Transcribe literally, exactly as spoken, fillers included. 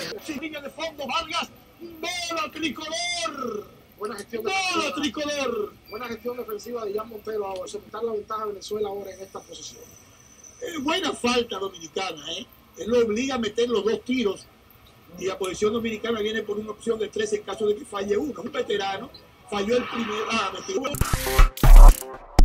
Sin línea de fondo, Vargas, bola tricolor. Buena gestión bola tricolor. Buena gestión defensiva de Jan Montero ahora, soltar la ventaja a Venezuela ahora en esta posición. Eh, buena falta dominicana, ¿eh? Él lo obliga a meter los dos tiros y la posición dominicana viene por una opción de tres en caso de que falle uno. Un veterano falló el primer. Ah, metió.